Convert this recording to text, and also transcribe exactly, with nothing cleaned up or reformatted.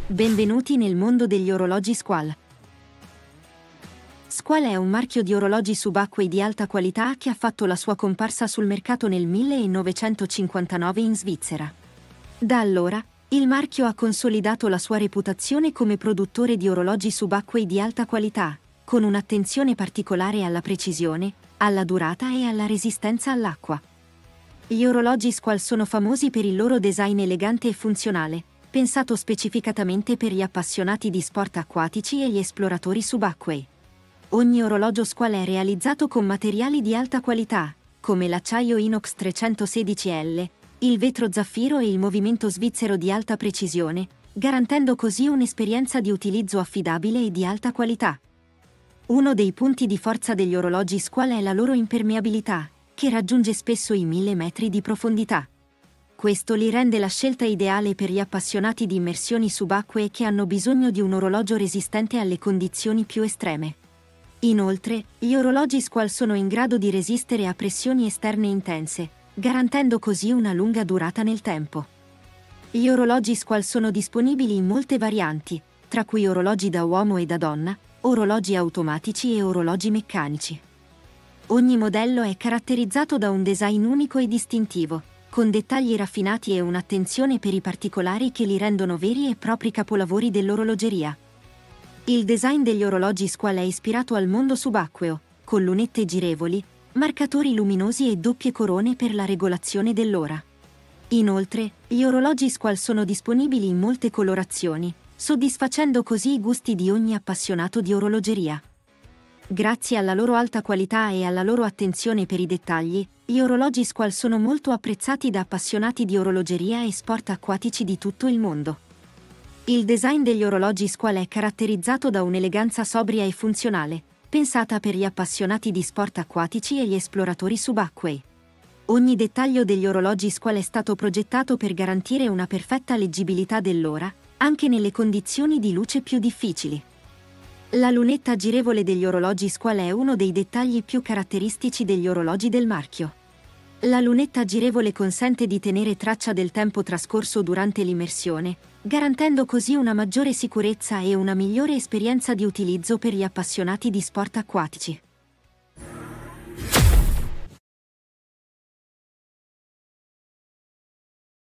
Benvenuti nel mondo degli orologi Squall. Squall è un marchio di orologi subacquei di alta qualità che ha fatto la sua comparsa sul mercato nel millenovecentocinquantanove in Svizzera. Da allora, il marchio ha consolidato la sua reputazione come produttore di orologi subacquei di alta qualità, con un'attenzione particolare alla precisione, alla durata e alla resistenza all'acqua. Gli orologi Squall sono famosi per il loro design elegante e funzionale, pensato specificatamente per gli appassionati di sport acquatici e gli esploratori subacquei. Ogni orologio Squall è realizzato con materiali di alta qualità, come l'acciaio inox trecentosedici L, il vetro zaffiro e il movimento svizzero di alta precisione, garantendo così un'esperienza di utilizzo affidabile e di alta qualità. Uno dei punti di forza degli orologi Squall è la loro impermeabilità, che raggiunge spesso i mille metri di profondità. Questo li rende la scelta ideale per gli appassionati di immersioni subacquee che hanno bisogno di un orologio resistente alle condizioni più estreme. Inoltre, gli orologi Squall sono in grado di resistere a pressioni esterne intense, garantendo così una lunga durata nel tempo. Gli orologi Squall sono disponibili in molte varianti, tra cui orologi da uomo e da donna, orologi automatici e orologi meccanici. Ogni modello è caratterizzato da un design unico e distintivo, con dettagli raffinati e un'attenzione per i particolari che li rendono veri e propri capolavori dell'orologeria. Il design degli orologi Squall è ispirato al mondo subacqueo, con lunette girevoli, marcatori luminosi e doppie corone per la regolazione dell'ora. Inoltre, gli orologi Squall sono disponibili in molte colorazioni, soddisfacendo così i gusti di ogni appassionato di orologeria. Grazie alla loro alta qualità e alla loro attenzione per i dettagli, gli orologi Squall sono molto apprezzati da appassionati di orologeria e sport acquatici di tutto il mondo. Il design degli orologi Squall è caratterizzato da un'eleganza sobria e funzionale, pensata per gli appassionati di sport acquatici e gli esploratori subacquei. Ogni dettaglio degli orologi Squall è stato progettato per garantire una perfetta leggibilità dell'ora, anche nelle condizioni di luce più difficili. La lunetta girevole degli orologi Squall è uno dei dettagli più caratteristici degli orologi del marchio. La lunetta girevole consente di tenere traccia del tempo trascorso durante l'immersione, garantendo così una maggiore sicurezza e una migliore esperienza di utilizzo per gli appassionati di sport acquatici.